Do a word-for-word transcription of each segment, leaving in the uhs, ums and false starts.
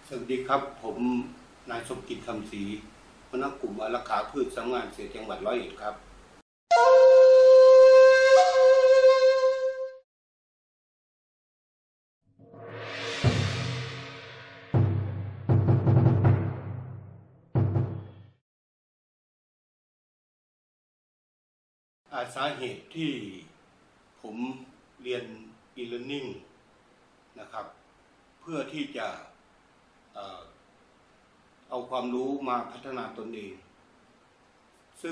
สวัสดีครับผมนายสมกิจคำศรีหัวหน้ากลุ่มอารักขาพืชสำนักงานเกษตรจังหวัดร้อยเอ็ดครับสาเหตุที่ผมเรียน e-learning นะครับเพื่อที่จะเอาความรู้มาพัฒนาตนเองซึ่ง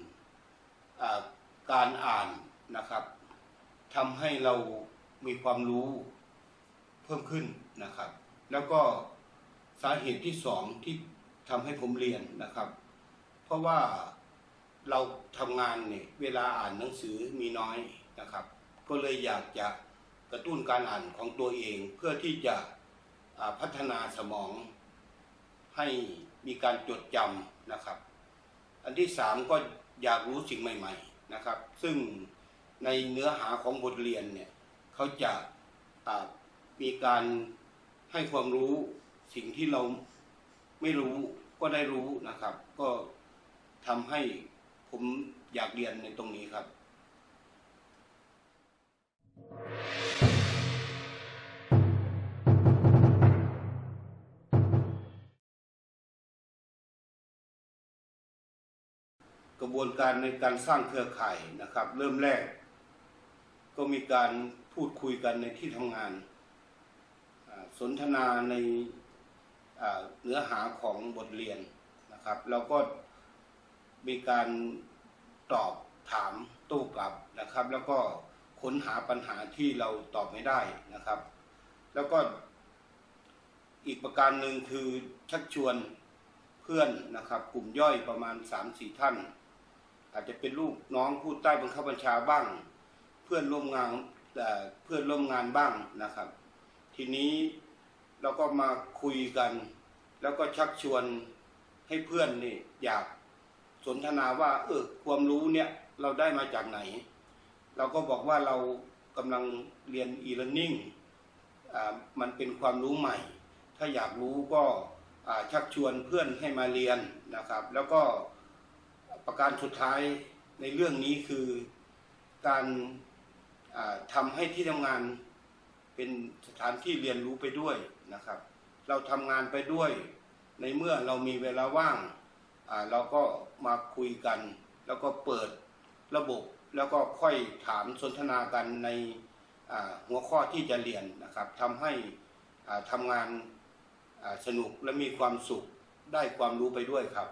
การอ่านนะครับทำให้เรามีความรู้เพิ่มขึ้นนะครับแล้วก็สาเหตุที่สองที่ทำให้ผมเรียนนะครับเพราะว่าเราทำงานเนี่ยเวลาอ่านหนังสือมีน้อยนะครับก็เลยอยากจะกระตุ้นการอ่านของตัวเองเพื่อที่จะพัฒนาสมองให้มีการจดจำนะครับอันที่สามก็อยากรู้สิ่งใหม่ๆนะครับซึ่งในเนื้อหาของบทเรียนเนี่ยเขาจะมีการให้ความรู้สิ่งที่เราไม่รู้ก็ได้รู้นะครับก็ทำให้ผมอยากเรียนในตรงนี้ครับกระบวนการในการสร้างเครือข่ายนะครับเริ่มแรกก็มีการพูดคุยกันในที่ทำงานสนทนาในเนื้อหาของบทเรียนนะครับแล้วก็มีการตอบถามโต้กลับนะครับแล้วก็ค้นหาปัญหาที่เราตอบไม่ได้นะครับแล้วก็อีกประการหนึ่งคือชักชวนเพื่อนนะครับกลุ่มย่อยประมาณ สามสี่ ท่านอาจจะเป็นลูกน้องผู้ใต้บังคับบัญชาบ้างเพื่อนร่วมงานเพื่อนร่วมงานบ้างนะครับทีนี้เราก็มาคุยกันแล้วก็ชักชวนให้เพื่อนนี่อยากสนทนาว่าเออความรู้เนี่ยเราได้มาจากไหนเราก็บอกว่าเรากำลังเรียน e-learning อ่ามันเป็นความรู้ใหม่ถ้าอยากรู้ก็ชักชวนเพื่อนให้มาเรียนนะครับแล้วก็ประการสุดท้ายในเรื่องนี้คือการทำให้ที่ทำงานเป็นสถานที่เรียนรู้ไปด้วยนะครับเราทำงานไปด้วยในเมื่อเรามีเวลาว่างเราก็มาคุยกันแล้วก็เปิดระบบแล้วก็ค่อยถามสนทนากันในหัวข้อที่จะเรียนนะครับทำให้ทำงานสนุกและมีความสุขได้ความรู้ไปด้วยครับ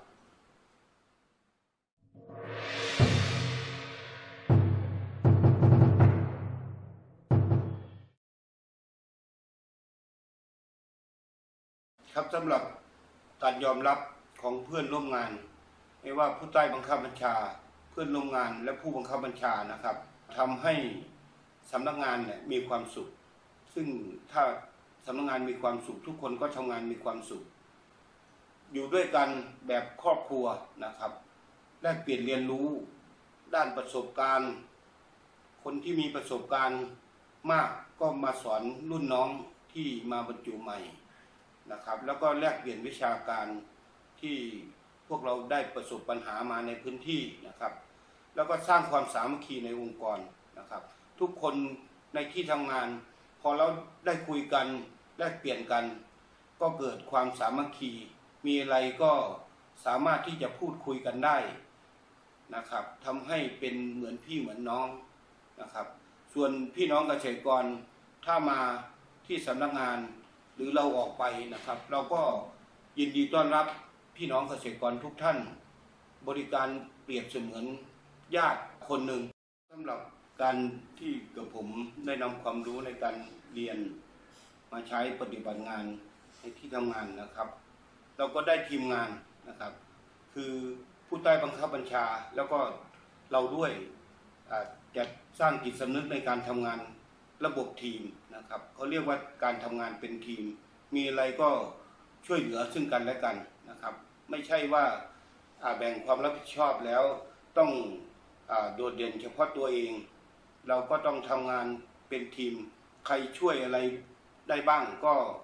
ครับสำหรับการยอมรับของเพื่อนร่วมงานไม่ว่าผู้ใต้บังคับบัญชาเพื่อนร่วมงานและผู้บังคับบัญชานะครับทำให้สำนักงานเนี่ยมีความสุขซึ่งถ้าสำนักงานมีความสุขทุกคนก็ทำงานมีความสุขอยู่ด้วยกันแบบครอบครัวนะครับแลกเปลี่ยนเรียนรู้ด้านประสบการณ์คนที่มีประสบการณ์มากก็มาสอนรุ่นน้องที่มาบรรจุใหม่นะครับแล้วก็แลกเปลี่ยนวิชาการที่พวกเราได้ประสบปัญหามาในพื้นที่นะครับแล้วก็สร้างความสามัคคีในองค์กรนะครับทุกคนในที่ทำงานพอเราได้คุยกันแลกเปลี่ยนกันก็เกิดความสามัคคีมีอะไรก็สามารถที่จะพูดคุยกันได้นะครับทำให้เป็นเหมือนพี่เหมือนน้องนะครับส่วนพี่น้องเกษตรกรถ้ามาที่สำนักงานหรือเราออกไปนะครับเราก็ยินดีต้อนรับพี่น้องเกษตรกรทุกท่านบริการเปรียบเสมือนญาติคนหนึ่งสำหรับการที่กับผมได้นำความรู้ในการเรียนมาใช้ปฏิบัติงานในที่ทำงานนะครับเราก็ได้ทีมงานนะครับคือผู้ใต้บังคับบัญชาแล้วก็เราด้วยจะสร้างจิตสำนึกในการทำงานระบบทีมนะครับเขาเรียกว่าการทำงานเป็นทีมมีอะไรก็ช่วยเหลือซึ่งกันและกันนะครับไม่ใช่ว่าแบ่งความรับผิดชอบแล้วต้องโดดเด่นเฉพาะตัวเองเราก็ต้องทำงานเป็นทีมใครช่วยอะไรได้บ้างก็ช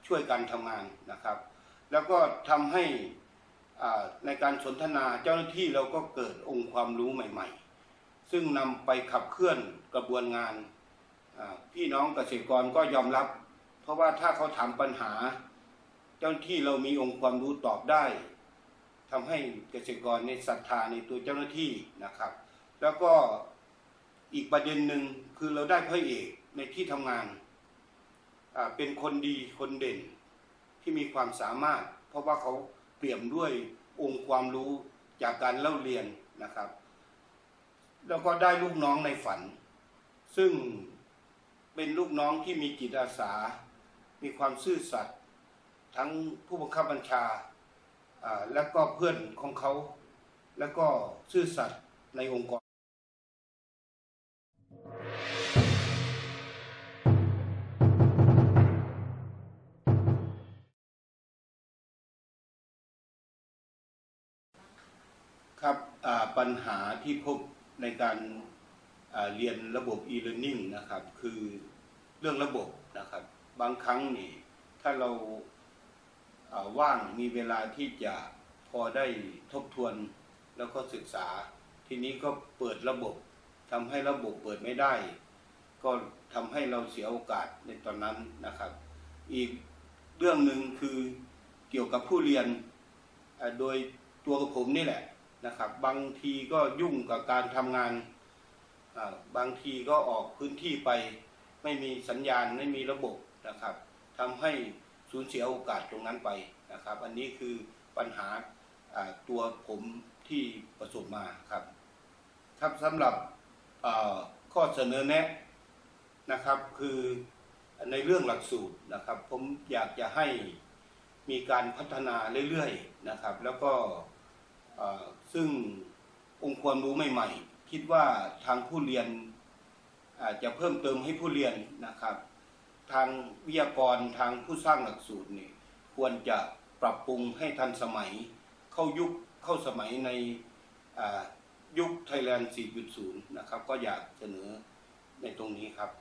ช่วยกันทำงานนะครับแล้วก็ทำให้ในการสนทนาเจ้าหน้าที่เราก็เกิดองค์ความรู้ใหม่ๆซึ่งนำไปขับเคลื่อนกระบวนงานพี่น้องเกษตรกรก็ยอมรับเพราะว่าถ้าเขาถามปัญหาเจ้าหน้าที่เรามีองค์ความรู้ตอบได้ทำให้เกษตรกรในศรัทธาในตัวเจ้าหน้าที่นะครับแล้วก็อีกประเด็นหนึ่งคือเราได้พระเอกในที่ทำงานเป็นคนดีคนเด่นที่มีความสามารถเพราะว่าเขาเปี่ยมด้วยองค์ความรู้จากการเล่าเรียนนะครับแล้วก็ได้ลูกน้องในฝันซึ่งเป็นลูกน้องที่มีจิตอาสามีความซื่อสัตย์ทั้งผู้บังคับบัญชาและก็เพื่อนของเขาแล้วก็ซื่อสัตย์ในองค์กรครับปัญหาที่พบในการเรียนระบบ e-learning นะครับคือเรื่องระบบนะครับบางครั้งนี่ถ้าเราว่างมีเวลาที่จะพอได้ทบทวนแล้วก็ศึกษาทีนี้ก็เปิดระบบทำให้ระบบเปิดไม่ได้ก็ทำให้เราเสียโอกาสในตอนนั้นนะครับอีกเรื่องหนึ่งคือเกี่ยวกับผู้เรียนโดยตัวผมนี่แหละนะครับบางทีก็ยุ่งกับการทำงานบางทีก็ออกพื้นที่ไปไม่มีสัญญาณไม่มีระบบนะครับทำให้สูญเสียโอกาสตรงนั้นไปนะครับอันนี้คือปัญหาตัวผมที่ประสบมาครับครับสำหรับข้อเสนอแนะนะครับคือในเรื่องหลักสูตรนะครับผมอยากจะให้มีการพัฒนาเรื่อยๆนะครับแล้วก็ซึ่งองค์ความรู้ใหม่ๆคิดว่าทางผู้เรียนอาจจะเพิ่มเติมให้ผู้เรียนนะครับทางวิทยากรทางผู้สร้างหลักสูตรนี่ควรจะปรับปรุงให้ทันสมัยเข้ายุคเข้าสมัยในยุค Thailand สี่จุดศูนย์ นะครับก็อยากเสนอในตรงนี้ครับ